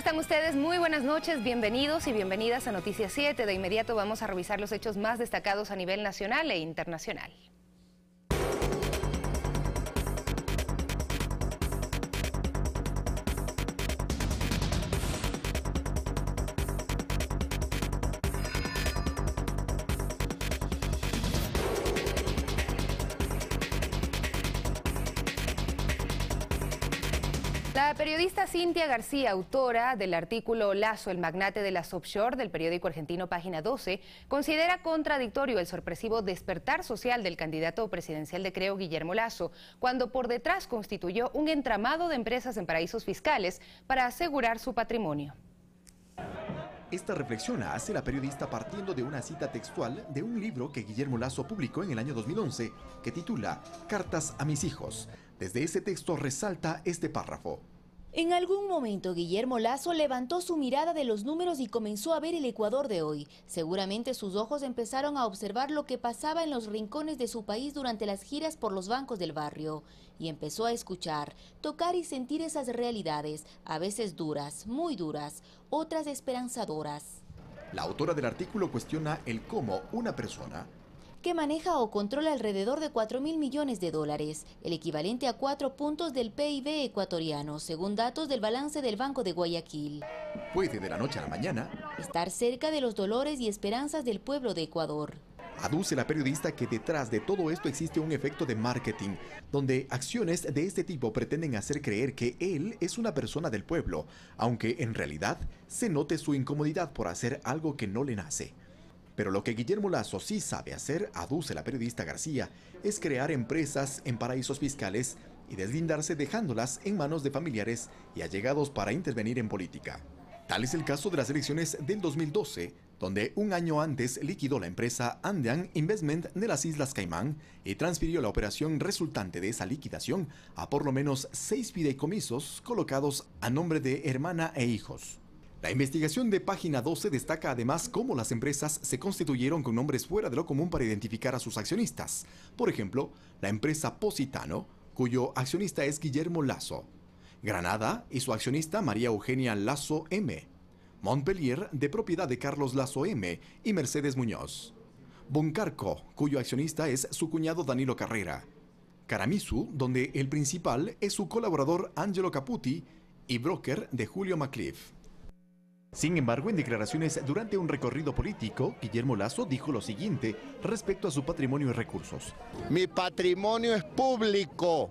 están ustedes? Muy buenas noches, bienvenidos y bienvenidas a Noticias 7. De inmediato vamos a revisar los hechos más destacados a nivel nacional e internacional. La periodista Cintia García, autora del artículo Lazo, el magnate de las offshore del periódico argentino Página 12, considera contradictorio el sorpresivo despertar social del candidato presidencial de Creo, Guillermo Lasso, cuando por detrás constituyó un entramado de empresas en paraísos fiscales para asegurar su patrimonio. Esta reflexión la hace la periodista partiendo de una cita textual de un libro que Guillermo Lasso publicó en el año 2011, que titula Cartas a mis hijos. Desde ese texto resalta este párrafo. En algún momento Guillermo Lasso levantó su mirada de los números y comenzó a ver el Ecuador de hoy. Seguramente sus ojos empezaron a observar lo que pasaba en los rincones de su país durante las giras por los bancos del barrio. Y empezó a escuchar, tocar y sentir esas realidades, a veces duras, muy duras, otras esperanzadoras. La autora del artículo cuestiona el cómo una persona que maneja o controla alrededor de 4.000 millones de dólares, el equivalente a 4 puntos del PIB ecuatoriano, según datos del balance del Banco de Guayaquil. Puede de la noche a la mañana estar cerca de los dolores y esperanzas del pueblo de Ecuador. Aduce la periodista que detrás de todo esto existe un efecto de marketing, donde acciones de este tipo pretenden hacer creer que él es una persona del pueblo, aunque en realidad se note su incomodidad por hacer algo que no le nace. Pero lo que Guillermo Lasso sí sabe hacer, aduce la periodista García, es crear empresas en paraísos fiscales y deslindarse dejándolas en manos de familiares y allegados para intervenir en política. Tal es el caso de las elecciones del 2012, donde un año antes liquidó la empresa Andean Investment de las Islas Caimán y transfirió la operación resultante de esa liquidación a por lo menos 6 fideicomisos colocados a nombre de hermana e hijos. La investigación de Página 12 destaca además cómo las empresas se constituyeron con nombres fuera de lo común para identificar a sus accionistas. Por ejemplo, la empresa Positano, cuyo accionista es Guillermo Lasso. Granada y su accionista María Eugenia Lasso M. Montpellier, de propiedad de Carlos Lasso M. y Mercedes Muñoz. Boncarco, cuyo accionista es su cuñado Danilo Carrera. Caramisu, donde el principal es su colaborador Angelo Caputi y broker de Julio MacLeaf. Sin embargo, en declaraciones durante un recorrido político, Guillermo Lasso dijo lo siguiente respecto a su patrimonio y recursos. Mi patrimonio es público,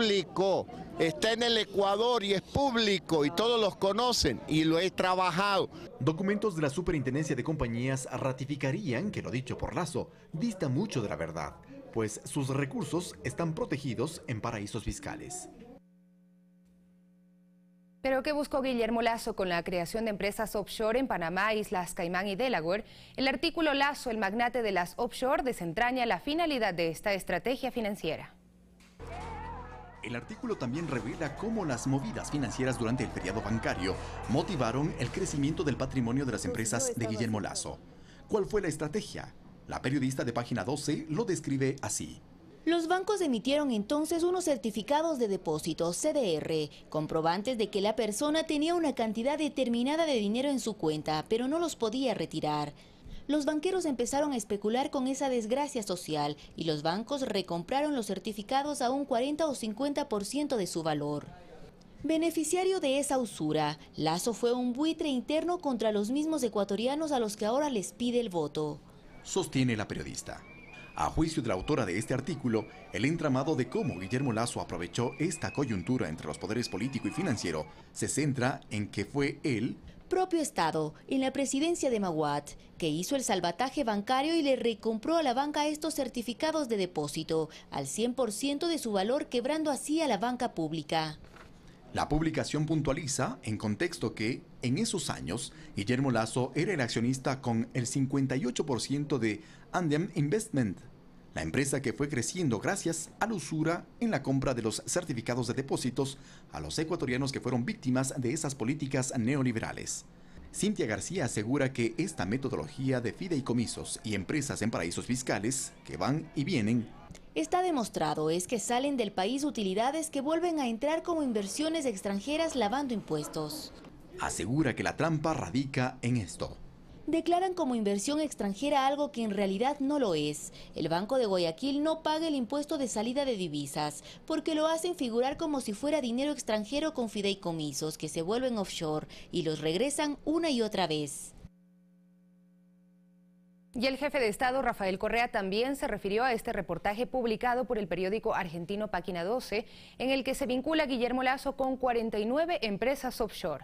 está en el Ecuador y es público y todos los conocen y lo he trabajado. Documentos de la Superintendencia de Compañías ratificarían que lo dicho por Lasso dista mucho de la verdad, pues sus recursos están protegidos en paraísos fiscales. ¿Pero qué buscó Guillermo Lasso con la creación de empresas offshore en Panamá, Islas Caimán y Delaware? El artículo Lasso, el magnate de las offshore, desentraña la finalidad de esta estrategia financiera. El artículo también revela cómo las movidas financieras durante el periodo bancario motivaron el crecimiento del patrimonio de las empresas de Guillermo Lasso. ¿Cuál fue la estrategia? La periodista de Página 12 lo describe así. Los bancos emitieron entonces unos certificados de depósito, CDR, comprobantes de que la persona tenía una cantidad determinada de dinero en su cuenta, pero no los podía retirar. Los banqueros empezaron a especular con esa desgracia social y los bancos recompraron los certificados a un 40 o 50% de su valor. Beneficiario de esa usura, Lasso fue un buitre interno contra los mismos ecuatorianos a los que ahora les pide el voto. Sostiene la periodista. A juicio de la autora de este artículo, el entramado de cómo Guillermo Lasso aprovechó esta coyuntura entre los poderes político y financiero se centra en que fue él, propio Estado, en la presidencia de Maguat, que hizo el salvataje bancario y le recompró a la banca estos certificados de depósito al 100% de su valor, quebrando así a la banca pública. La publicación puntualiza en contexto que, en esos años, Guillermo Lasso era el accionista con el 58% de Andean Investment, la empresa que fue creciendo gracias a la usura en la compra de los certificados de depósitos a los ecuatorianos que fueron víctimas de esas políticas neoliberales. Cintia García asegura que esta metodología de fideicomisos y empresas en paraísos fiscales, que van y vienen, está demostrado es que salen del país utilidades que vuelven a entrar como inversiones extranjeras lavando impuestos. asegura que la trampa radica en esto. Declaran como inversión extranjera algo que en realidad no lo es. El Banco de Guayaquil no paga el impuesto de salida de divisas, porque lo hacen figurar como si fuera dinero extranjero con fideicomisos que se vuelven offshore y los regresan una y otra vez. Y el jefe de Estado, Rafael Correa, también se refirió a este reportaje publicado por el periódico argentino Página 12, en el que se vincula a Guillermo Lasso con 49 empresas offshore.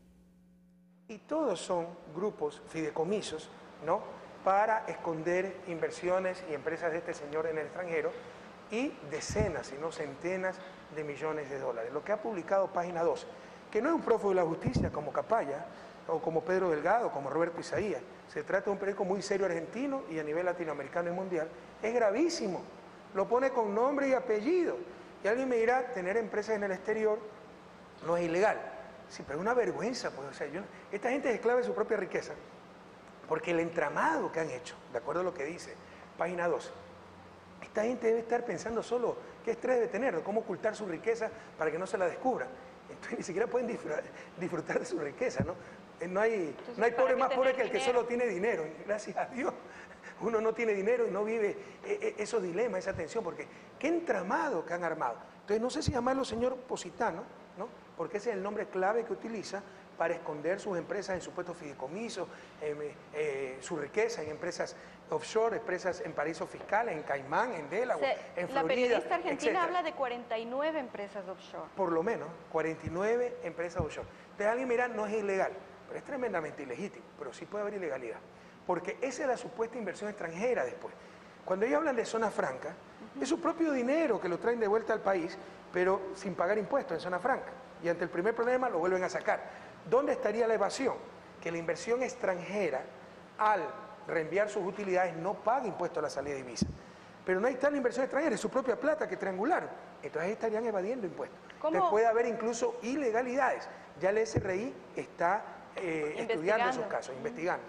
Y todos son grupos fideicomisos, ¿no?, para esconder inversiones y empresas de este señor en el extranjero y decenas, si no centenas de millones de dólares. Lo que ha publicado Página 12, que no es un prófugo de la justicia como Capaya, o como Pedro Delgado, como Roberto Isaías. Se trata de un periódico muy serio argentino y a nivel latinoamericano y mundial. Es gravísimo. Lo pone con nombre y apellido. Y alguien me dirá, tener empresas en el exterior no es ilegal. Sí, pero es una vergüenza. Pues, o sea, esta gente es esclava de su propia riqueza. Porque el entramado que han hecho, de acuerdo a lo que dice Página 12, esta gente debe estar pensando solo qué estrés debe tener, cómo ocultar su riqueza para que no se la descubra. Entonces ni siquiera pueden disfrutar de su riqueza, ¿no? No hay pobre más pobre que el que solo tiene dinero. Gracias a Dios, uno no tiene dinero y no vive esos dilemas, esa tensión, porque qué entramado que han armado. Entonces no sé si llamarlo señor Positano, ¿no?, porque ese es el nombre clave que utiliza para esconder sus empresas en supuestos fideicomisos, su riqueza en empresas offshore, empresas en paraísos fiscales, en Caimán, en Delaware, en Florida. La periodista argentina etcétera. Habla de 49 empresas offshore. Por lo menos, 49 empresas offshore. Entonces alguien dirá, no es ilegal, pero es tremendamente ilegítimo, pero sí puede haber ilegalidad, porque esa es la supuesta inversión extranjera después. Cuando ellos hablan de zona franca, es su propio dinero que lo traen de vuelta al país, pero sin pagar impuestos en zona franca. Y ante el primer problema lo vuelven a sacar. ¿Dónde estaría la evasión? Que la inversión extranjera, al reenviar sus utilidades, no paga impuesto a la salida de divisas. Pero no está la inversión extranjera, es su propia plata que triangularon. Entonces estarían evadiendo impuestos. Entonces puede haber incluso ilegalidades. Ya el SRI está estudiando esos casos, investigando.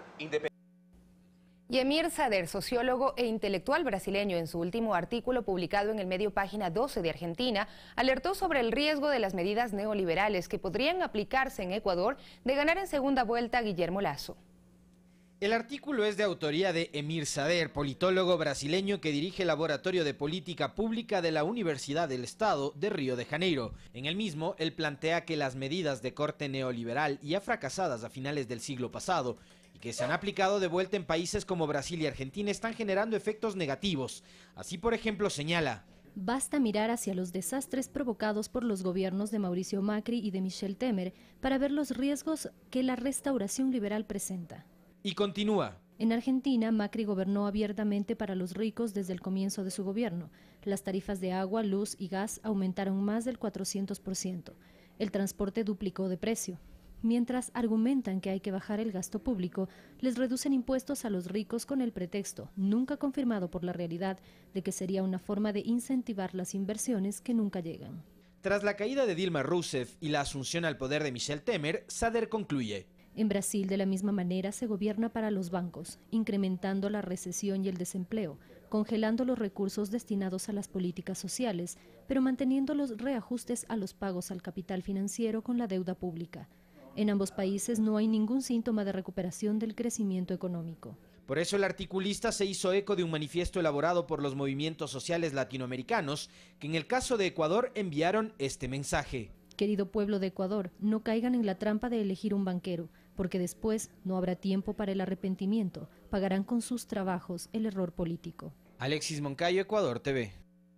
Y Emir Sader, sociólogo e intelectual brasileño, en su último artículo publicado en el medio Página 12 de Argentina, alertó sobre el riesgo de las medidas neoliberales que podrían aplicarse en Ecuador de ganar en segunda vuelta a Guillermo Lasso. El artículo es de autoría de Emir Sader, politólogo brasileño que dirige el Laboratorio de Política Pública de la Universidad del Estado de Río de Janeiro. En el mismo, él plantea que las medidas de corte neoliberal ya fracasadas a finales del siglo pasado y que se han aplicado de vuelta en países como Brasil y Argentina están generando efectos negativos. Así, por ejemplo, señala: basta mirar hacia los desastres provocados por los gobiernos de Mauricio Macri y de Michel Temer para ver los riesgos que la restauración liberal presenta. Y continúa: en Argentina, Macri gobernó abiertamente para los ricos desde el comienzo de su gobierno. Las tarifas de agua, luz y gas aumentaron más del 400%. El transporte duplicó de precio. Mientras argumentan que hay que bajar el gasto público, les reducen impuestos a los ricos con el pretexto, nunca confirmado por la realidad, de que sería una forma de incentivar las inversiones que nunca llegan. Tras la caída de Dilma Rousseff y la asunción al poder de Michel Temer, Sader concluye: en Brasil, de la misma manera, se gobierna para los bancos, incrementando la recesión y el desempleo, congelando los recursos destinados a las políticas sociales, pero manteniendo los reajustes a los pagos al capital financiero con la deuda pública. En ambos países no hay ningún síntoma de recuperación del crecimiento económico. Por eso el articulista se hizo eco de un manifiesto elaborado por los movimientos sociales latinoamericanos, que en el caso de Ecuador enviaron este mensaje: querido pueblo de Ecuador, no caigan en la trampa de elegir un banquero, porque después no habrá tiempo para el arrepentimiento. Pagarán con sus trabajos el error político. Alexis Moncayo, Ecuador TV.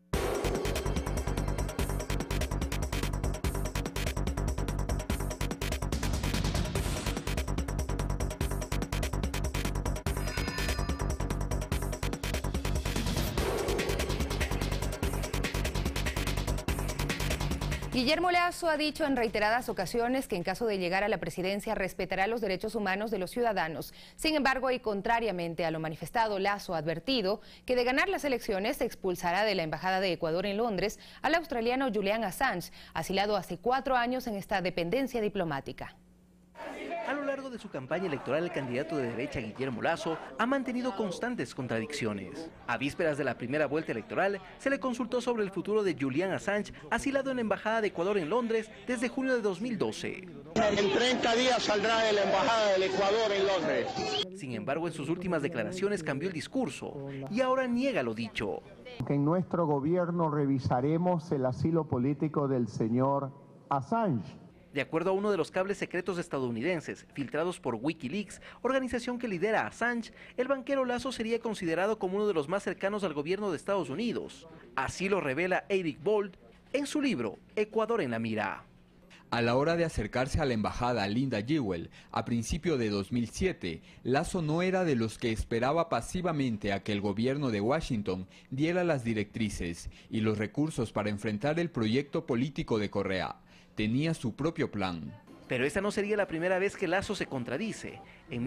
Guillermo Lasso ha dicho en reiteradas ocasiones que en caso de llegar a la presidencia respetará los derechos humanos de los ciudadanos. Sin embargo, y contrariamente a lo manifestado, Lasso ha advertido que de ganar las elecciones se expulsará de la Embajada de Ecuador en Londres al australiano Julian Assange, asilado hace 4 años en esta dependencia diplomática. A lo largo de su campaña electoral, el candidato de derecha Guillermo Lasso ha mantenido constantes contradicciones. A vísperas de la primera vuelta electoral, se le consultó sobre el futuro de Julian Assange, asilado en la Embajada de Ecuador en Londres desde junio de 2012. En 30 días saldrá de la Embajada del Ecuador en Londres. Sin embargo, en sus últimas declaraciones cambió el discurso y ahora niega lo dicho. Que en nuestro gobierno revisaremos el asilo político del señor Assange. De acuerdo a uno de los cables secretos estadounidenses, filtrados por Wikileaks, organización que lidera a Assange, el banquero Lasso sería considerado como uno de los más cercanos al gobierno de Estados Unidos. Así lo revela Eric Bold en su libro Ecuador en la mira. A la hora de acercarse a la embajada Linda Jewell, a principio de 2007, Lasso no era de los que esperaba pasivamente a que el gobierno de Washington diera las directrices y los recursos para enfrentar el proyecto político de Correa. Tenía su propio plan. Pero esta no sería la primera vez que Lasso se contradice. En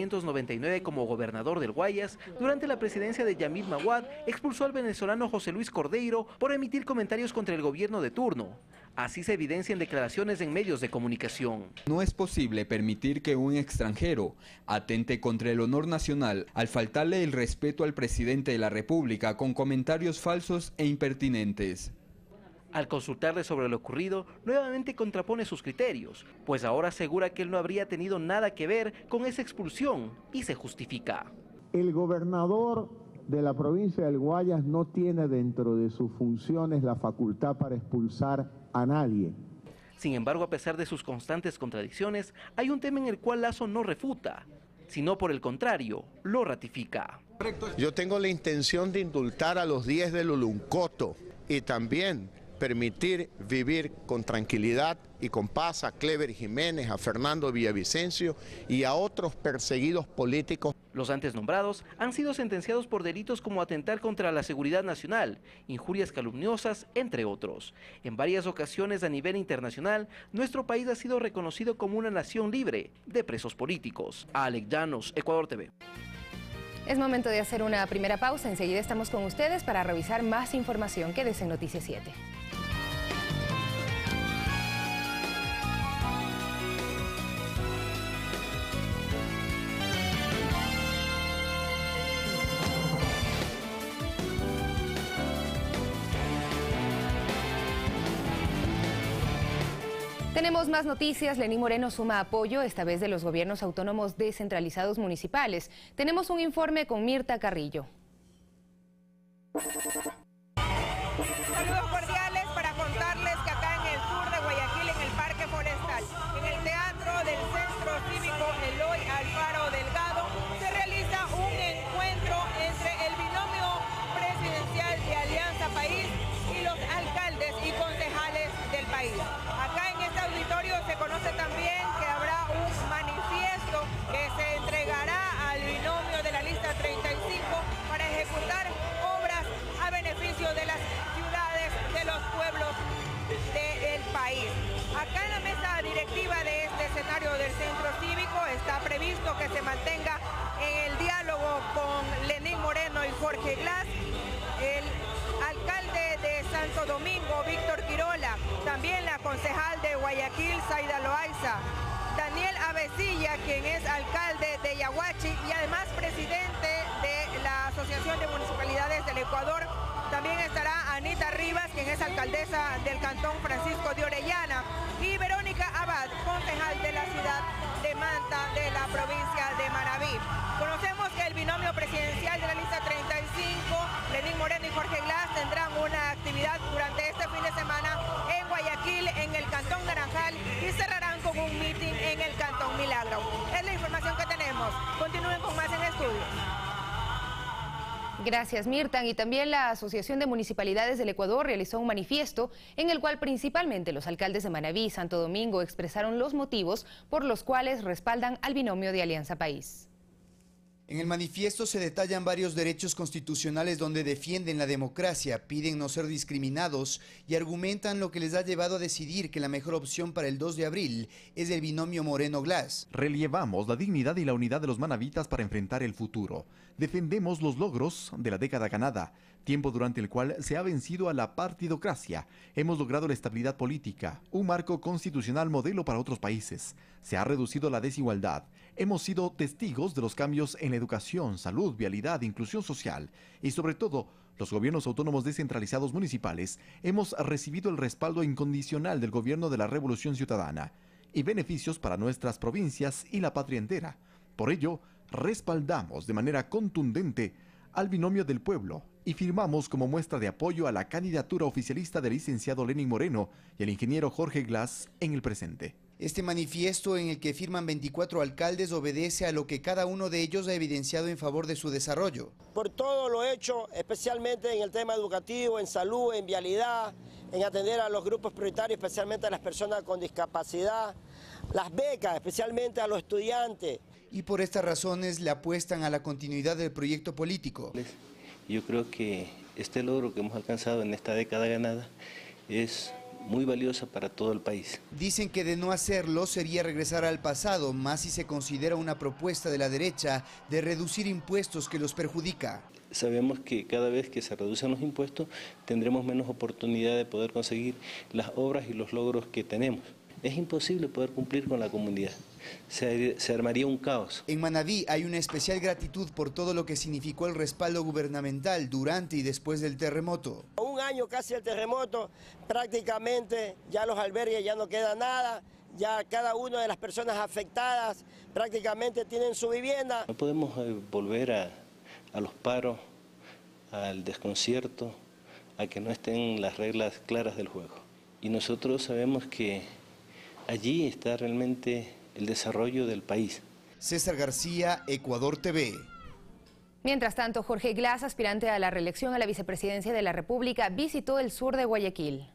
1999, como gobernador del Guayas, durante la presidencia de Yamil Mawad, expulsó al venezolano José Luis Cordeiro por emitir comentarios contra el gobierno de turno. Así se evidencia en declaraciones en medios de comunicación. No es posible permitir que un extranjero atente contra el honor nacional al faltarle el respeto al presidente de la República con comentarios falsos e impertinentes. Al consultarle sobre lo ocurrido, nuevamente contrapone sus criterios, pues ahora asegura que él no habría tenido nada que ver con esa expulsión y se justifica. El gobernador de la provincia del Guayas no tiene dentro de sus funciones la facultad para expulsar a nadie. Sin embargo, a pesar de sus constantes contradicciones, hay un tema en el cual Lasso no refuta, sino por el contrario, lo ratifica. Yo tengo la intención de indultar a los 10 del Uluncoto y también permitir vivir con tranquilidad y con paz a Clever Jiménez, a Fernando Villavicencio y a otros perseguidos políticos. Los antes nombrados han sido sentenciados por delitos como atentar contra la seguridad nacional, injurias calumniosas, entre otros. En varias ocasiones a nivel internacional, nuestro país ha sido reconocido como una nación libre de presos políticos. Alex Llanos, Ecuador TV. Es momento de hacer una primera pausa. Enseguida estamos con ustedes para revisar más información. Quédese en Noticias 7. Tenemos más noticias. Lenín Moreno suma apoyo, esta vez de los gobiernos autónomos descentralizados municipales. Tenemos un informe con Mirta Carrillo. Saludos cordiales para contarles que acá en el sur de Guayaquil, en el Parque Forestal, en el Teatro del Centro Cívico Eloy Alfaro Delgado, se realiza un encuentro entre el binomio presidencial de Alianza País y los alcaldes y concejales del país. Acá en este auditorio se conoce también que habrá un manifiesto que se entregará al binomio de la lista 35 para ejecutar obras a beneficio de las ciudades, de los pueblos del país. Acá en la mesa directiva de este escenario del Centro Cívico está previsto que se mantenga en el diálogo con Lenín Moreno y Jorge Glass, el alcalde de Santo Domingo, Víctor Quirola, también la concejal de Guayaquil, Zaida Loaiza, Daniel Avesilla, quien es alcalde de Yaguachi y además presidente de la Asociación de Municipalidades del Ecuador. También estará Anita Rivas, quien es alcaldesa del Cantón Francisco de Orellana, y Verónica Abad, concejal de la ciudad de Manta, de la provincia de Manabí. Conocemos que el binomio presidencial de la lista 35, Lenín Moreno y Jorge Glass, tendrán una actividad durante este fin de semana en Guayaquil, en el Cantón Naranjal, y cerrarán con un meeting en el Cantón Milagro. Es la información que tenemos. Continúen con más en estudio. Gracias, Mirta. Y también la Asociación de Municipalidades del Ecuador realizó un manifiesto en el cual principalmente los alcaldes de Manabí y Santo Domingo expresaron los motivos por los cuales respaldan al binomio de Alianza País. En el manifiesto se detallan varios derechos constitucionales donde defienden la democracia, piden no ser discriminados y argumentan lo que les ha llevado a decidir que la mejor opción para el 2 de abril es el binomio Moreno-Glass. Relievamos la dignidad y la unidad de los manavitas para enfrentar el futuro. Defendemos los logros de la década ganada, tiempo durante el cual se ha vencido a la partidocracia. Hemos logrado la estabilidad política, un marco constitucional modelo para otros países. Se ha reducido la desigualdad. Hemos sido testigos de los cambios en la educación, salud, vialidad, inclusión social y sobre todo, los gobiernos autónomos descentralizados municipales hemos recibido el respaldo incondicional del gobierno de la Revolución Ciudadana y beneficios para nuestras provincias y la patria entera. Por ello, respaldamos de manera contundente al binomio del pueblo y firmamos como muestra de apoyo a la candidatura oficialista del licenciado Lenín Moreno y el ingeniero Jorge Glass en el presente. Este manifiesto, en el que firman 24 alcaldes, obedece a lo que cada uno de ellos ha evidenciado en favor de su desarrollo. Por todo lo hecho, especialmente en el tema educativo, en salud, en vialidad, en atender a los grupos prioritarios, especialmente a las personas con discapacidad, las becas, especialmente a los estudiantes. Y por estas razones le apuestan a la continuidad del proyecto político. Yo creo que este logro que hemos alcanzado en esta década ganada es muy valiosa para todo el país. Dicen que de no hacerlo sería regresar al pasado, más si se considera una propuesta de la derecha de reducir impuestos que los perjudica. Sabemos que cada vez que se reducen los impuestos tendremos menos oportunidad de poder conseguir las obras y los logros que tenemos. Es imposible poder cumplir con la comunidad. Se armaría un caos. En Manabí hay una especial gratitud por todo lo que significó el respaldo gubernamental durante y después del terremoto. Un año casi el terremoto, prácticamente ya los albergues ya no queda nada, ya cada una de las personas afectadas prácticamente tienen su vivienda. No podemos volver a los paros, al desconcierto, a que no estén las reglas claras del juego. Y nosotros sabemos que allí está realmente el desarrollo del país. César García, Ecuador TV. Mientras tanto, Jorge Glass, aspirante a la reelección a la vicepresidencia de la República, visitó el sur de Guayaquil.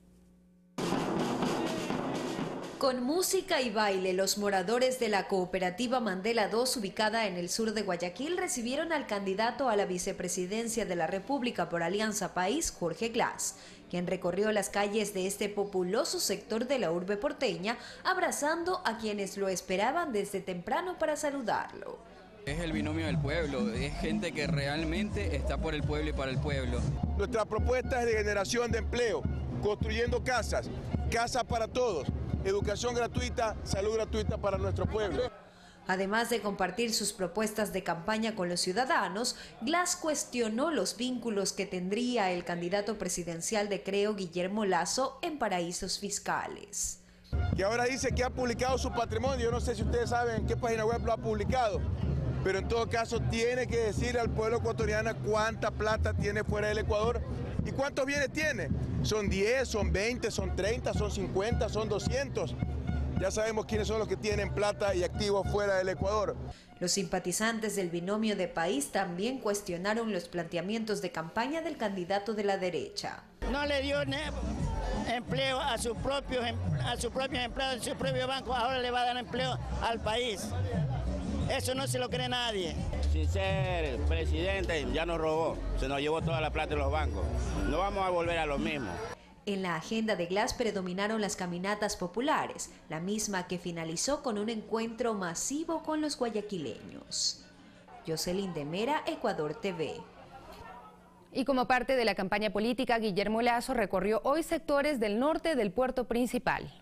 Con música y baile, los moradores de la cooperativa Mandela II, ubicada en el sur de Guayaquil, recibieron al candidato a la vicepresidencia de la República por Alianza País, Jorge Glass, quien recorrió las calles de este populoso sector de la urbe porteña, abrazando a quienes lo esperaban desde temprano para saludarlo. Es el binomio del pueblo, es gente que realmente está por el pueblo y para el pueblo. Nuestra propuesta es de generación de empleo, construyendo casas, casas para todos, educación gratuita, salud gratuita para nuestro pueblo. Además de compartir sus propuestas de campaña con los ciudadanos, Glass cuestionó los vínculos que tendría el candidato presidencial de Creo, Guillermo Lasso, en paraísos fiscales. Que ahora dice que ha publicado su patrimonio, yo no sé si ustedes saben en qué página web lo ha publicado, pero en todo caso tiene que decir al pueblo ecuatoriano cuánta plata tiene fuera del Ecuador y cuántos bienes tiene. Son 10, son 20, son 30, son 50, son 200. Ya sabemos quiénes son los que tienen plata y activos fuera del Ecuador. Los simpatizantes del binomio de país también cuestionaron los planteamientos de campaña del candidato de la derecha. No le dio empleo a sus propios empleados de su propio banco, ahora le va a dar empleo al país. Eso no se lo cree nadie. Sin ser presidente ya nos robó, se nos llevó toda la plata de los bancos. No vamos a volver a lo mismo. En la agenda de Glass predominaron las caminatas populares, la misma que finalizó con un encuentro masivo con los guayaquileños. Jocelyn de Mera, Ecuador TV. Y como parte de la campaña política, Guillermo Lasso recorrió hoy sectores del norte del puerto principal.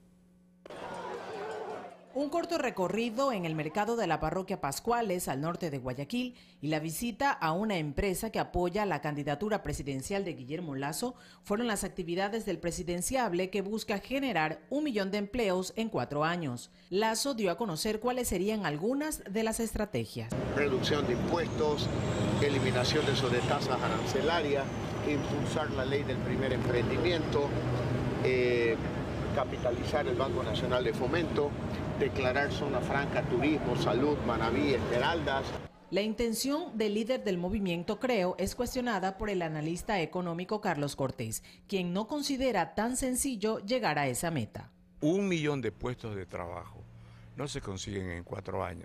Un corto recorrido en el mercado de la parroquia Pascuales, al norte de Guayaquil, y la visita a una empresa que apoya la candidatura presidencial de Guillermo Lasso fueron las actividades del presidenciable que busca generar 1 millón de empleos en 4 años. Lasso dio a conocer cuáles serían algunas de las estrategias. Reducción de impuestos, eliminación de sobretasas arancelarias, impulsar la ley del primer emprendimiento, capitalizar el Banco Nacional de Fomento, declarar zona franca, turismo, salud, Manabí, Esmeraldas. La intención del líder del movimiento Creo es cuestionada por el analista económico Carlos Cortés, quien no considera tan sencillo llegar a esa meta. 1 millón de puestos de trabajo no se consiguen en 4 años.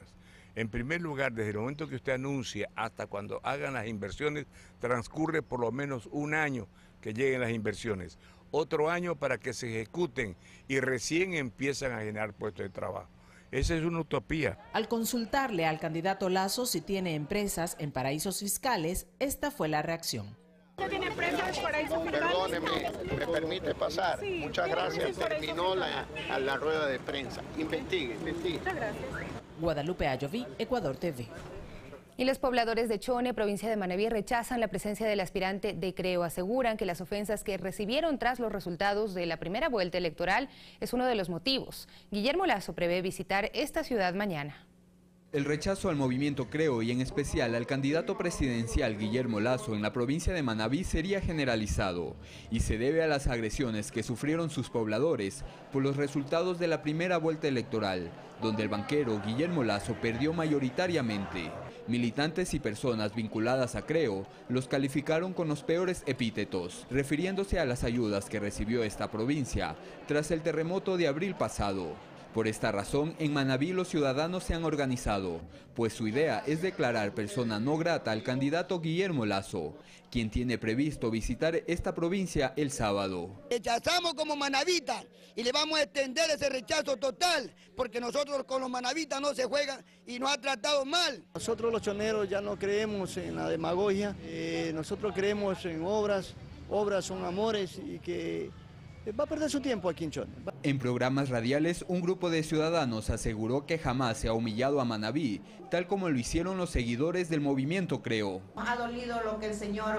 En primer lugar, desde el momento que usted anuncia hasta cuando hagan las inversiones, transcurre por lo menos un año que lleguen las inversiones, otro año para que se ejecuten y recién empiezan a generar puestos de trabajo. Esa es una utopía. Al consultarle al candidato Lasso si tiene empresas en paraísos fiscales, esta fue la reacción. ¿Usted tiene empresas en paraísos fiscales? Perdóneme, ¿me permite pasar? Sí, muchas gracias. Terminó la rueda de prensa. Investigue. Muchas gracias. Guadalupe Ayoví, Ecuador TV. Y los pobladores de Chone, provincia de Manabí, rechazan la presencia del aspirante de Creo. Aseguran que las ofensas que recibieron tras los resultados de la primera vuelta electoral es uno de los motivos. Guillermo Lasso prevé visitar esta ciudad mañana. El rechazo al movimiento Creo y en especial al candidato presidencial Guillermo Lasso en la provincia de Manabí sería generalizado y se debe a las agresiones que sufrieron sus pobladores por los resultados de la primera vuelta electoral, donde el banquero Guillermo Lasso perdió mayoritariamente. Militantes y personas vinculadas a Creo los calificaron con los peores epítetos, refiriéndose a las ayudas que recibió esta provincia tras el terremoto de abril pasado. Por esta razón, en Manabí los ciudadanos se han organizado, pues su idea es declarar persona no grata al candidato Guillermo Lasso, quien tiene previsto visitar esta provincia el sábado. Rechazamos como manavitas y le vamos a extender ese rechazo total, porque nosotros con los manavitas no se juegan y nos ha tratado mal. Nosotros los choneros ya no creemos en la demagogia, nosotros creemos en obras son amores y que va a perder su tiempo aquí en Chone. En programas radiales, un grupo de ciudadanos aseguró que jamás se ha humillado a Manabí, tal como lo hicieron los seguidores del movimiento Creo. Nos ha dolido lo que el señor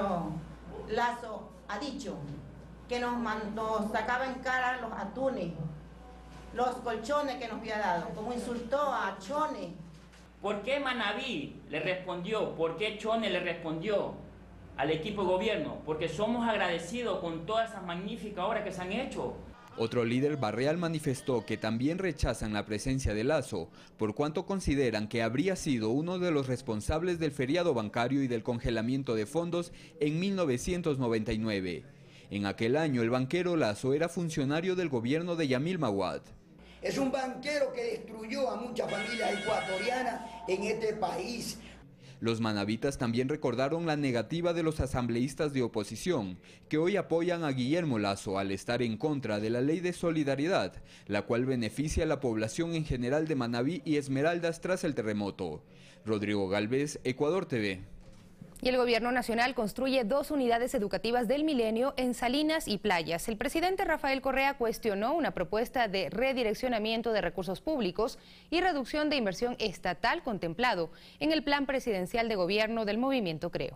Lasso ha dicho, que nos sacaba en cara los atunes, los colchones que nos había dado, como insultó a Chone. ¿Por qué Manabí le respondió? ¿Por qué Chone le respondió al equipo de gobierno? Porque somos agradecidos con todas esas magníficas obras que se han hecho. Otro líder barrial manifestó que también rechazan la presencia de Lasso, por cuanto consideran que habría sido uno de los responsables del feriado bancario y del congelamiento de fondos en 1999. En aquel año el banquero Lasso era funcionario del gobierno de Yamil Maguad. Es un banquero que destruyó a muchas familias ecuatorianas en este país. Los manabitas también recordaron la negativa de los asambleístas de oposición, que hoy apoyan a Guillermo Lasso al estar en contra de la ley de solidaridad, la cual beneficia a la población en general de Manabí y Esmeraldas tras el terremoto. Rodrigo Galvez, Ecuador TV. Y el gobierno nacional construye 2 unidades educativas del Milenio en Salinas y Playas. El presidente Rafael Correa cuestionó una propuesta de redireccionamiento de recursos públicos y reducción de inversión estatal contemplado en el plan presidencial de gobierno del movimiento Creo.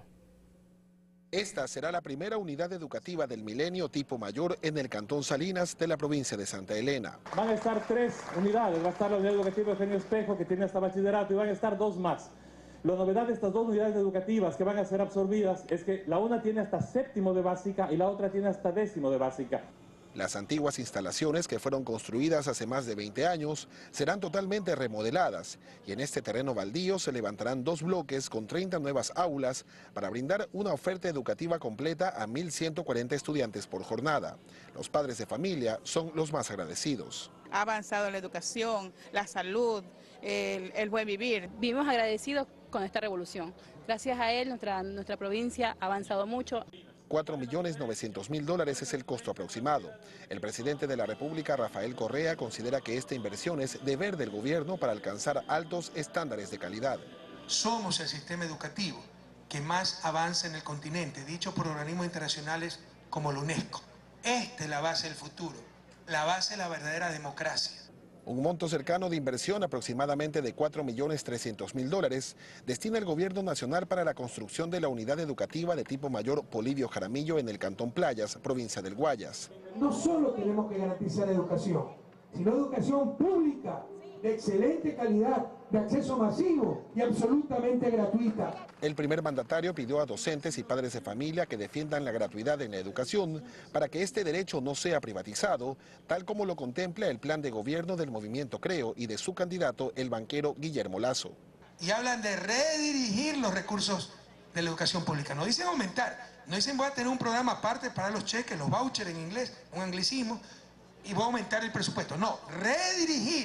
Esta será la primera unidad educativa del Milenio tipo mayor en el cantón Salinas de la provincia de Santa Elena. Van a estar 3 unidades, va a estar la unidad educativa Eugenio Espejo, que tiene hasta bachillerato, y van a estar 2 más. La novedad de estas 2 unidades educativas que van a ser absorbidas es que la una tiene hasta 7º de básica y la otra tiene hasta 10º de básica. Las antiguas instalaciones, que fueron construidas hace más de 20 años, serán totalmente remodeladas y en este terreno baldío se levantarán 2 bloques con 30 nuevas aulas para brindar una oferta educativa completa a 1.140 estudiantes por jornada. Los padres de familia son los más agradecidos. Ha avanzado la educación, la salud, el buen vivir. Vivimos agradecidos con esta revolución. Gracias a él, nuestra provincia ha avanzado mucho. $4.900.000 es el costo aproximado. El presidente de la República, Rafael Correa, considera que esta inversión es deber del gobierno para alcanzar altos estándares de calidad. Somos el sistema educativo que más avanza en el continente, dicho por organismos internacionales como la UNESCO. Esta es la base del futuro, la base de la verdadera democracia. Un monto cercano de inversión, aproximadamente de $4.300.000, destina el gobierno nacional para la construcción de la unidad educativa de tipo mayor Polibio Jaramillo en el cantón Playas, provincia del Guayas. No solo tenemos que garantizar educación, sino educación pública, de excelente calidad, de acceso masivo y absolutamente gratuita. El primer mandatario pidió a docentes y padres de familia que defiendan la gratuidad en la educación para que este derecho no sea privatizado, tal como lo contempla el plan de gobierno del movimiento Creo y de su candidato, el banquero Guillermo Lasso. Y hablan de redirigir los recursos de la educación pública. No dicen aumentar, no dicen voy a tener un programa aparte para los cheques, los vouchers en inglés, un anglicismo, y voy a aumentar el presupuesto. No, redirigir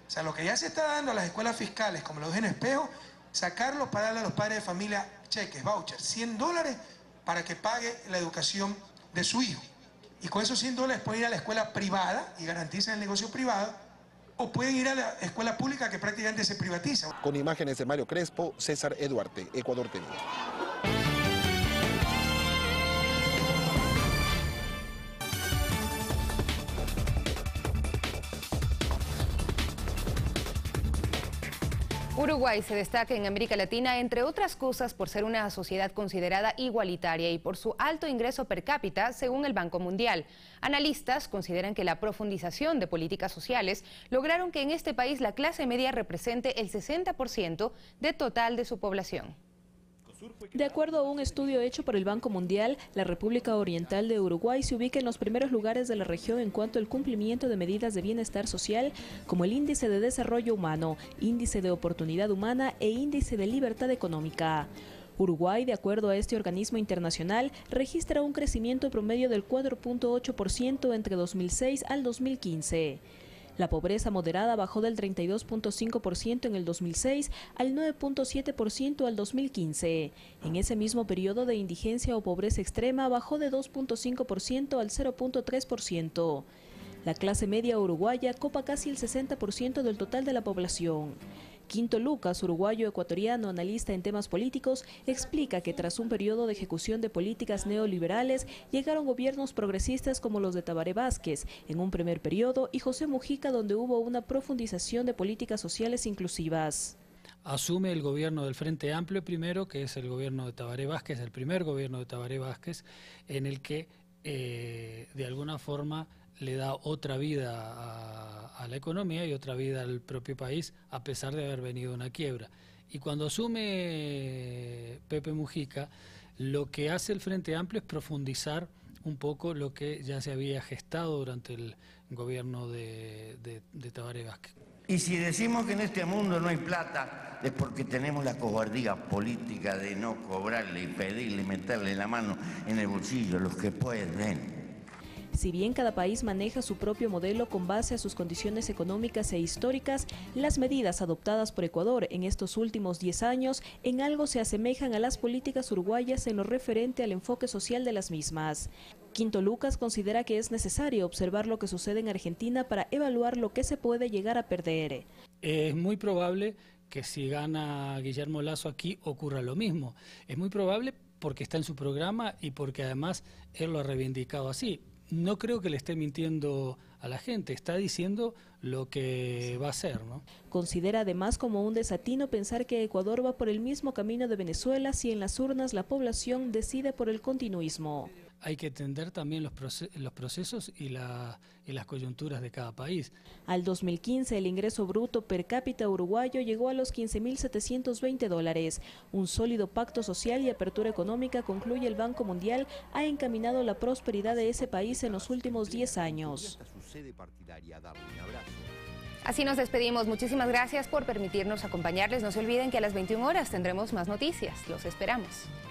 O sea, lo que ya se está dando a las escuelas fiscales, como lo dije en Espejo, sacarlo para darle a los padres de familia cheques, vouchers, $100 para que pague la educación de su hijo. Y con esos $100 pueden ir a la escuela privada y garantizan el negocio privado, o pueden ir a la escuela pública que prácticamente se privatiza. Con imágenes de Mario Crespo, César Eduarte, Ecuador TV. Uruguay se destaca en América Latina, entre otras cosas, por ser una sociedad considerada igualitaria y por su alto ingreso per cápita, según el Banco Mundial. Analistas consideran que la profundización de políticas sociales lograron que en este país la clase media represente el 60% del total de su población. De acuerdo a un estudio hecho por el Banco Mundial, la República Oriental de Uruguay se ubica en los primeros lugares de la región en cuanto al cumplimiento de medidas de bienestar social, como el Índice de Desarrollo Humano, Índice de Oportunidad Humana e Índice de Libertad Económica. Uruguay, de acuerdo a este organismo internacional, registra un crecimiento promedio del 4.8% entre 2006 al 2015. La pobreza moderada bajó del 32.5% en el 2006 al 9.7% al 2015. En ese mismo periodo de indigencia o pobreza extrema bajó de 2.5% al 0.3%. La clase media uruguaya copa casi el 60% del total de la población. Quinto Lucas, uruguayo ecuatoriano, analista en temas políticos, explica que tras un periodo de ejecución de políticas neoliberales, llegaron gobiernos progresistas como los de Tabaré Vázquez en un primer periodo y José Mujica, donde hubo una profundización de políticas sociales inclusivas. Asume el gobierno del Frente Amplio primero, que es el gobierno de Tabaré Vázquez, el primer gobierno de Tabaré Vázquez, en el que de alguna forma le da otra vida a la economía y otra vida al propio país, a pesar de haber venido una quiebra. Y cuando asume Pepe Mujica, lo que hace el Frente Amplio es profundizar un poco lo que ya se había gestado durante el gobierno de Tabaré Vázquez. Y si decimos que en este mundo no hay plata, es porque tenemos la cobardía política de no cobrarle y pedirle y meterle la mano en el bolsillo a los que pueden. Si bien cada país maneja su propio modelo con base a sus condiciones económicas e históricas, las medidas adoptadas por Ecuador en estos últimos 10 años en algo se asemejan a las políticas uruguayas en lo referente al enfoque social de las mismas. Quinto Lucas considera que es necesario observar lo que sucede en Argentina para evaluar lo que se puede llegar a perder. Es muy probable que si gana Guillermo Lasso aquí ocurra lo mismo. Es muy probable porque está en su programa y porque además él lo ha reivindicado así. No creo que le esté mintiendo a la gente, está diciendo lo que va a hacer, ¿no? Considera además como un desatino pensar que Ecuador va por el mismo camino de Venezuela si en las urnas la población decide por el continuismo. Hay que entender también los procesos y las coyunturas de cada país. Al 2015 el ingreso bruto per cápita uruguayo llegó a los $15.720. Un sólido pacto social y apertura económica, concluye el Banco Mundial, ha encaminado la prosperidad de ese país en los últimos 10 años. Así nos despedimos. Muchísimas gracias por permitirnos acompañarles. No se olviden que a las 21 horas tendremos más noticias. Los esperamos.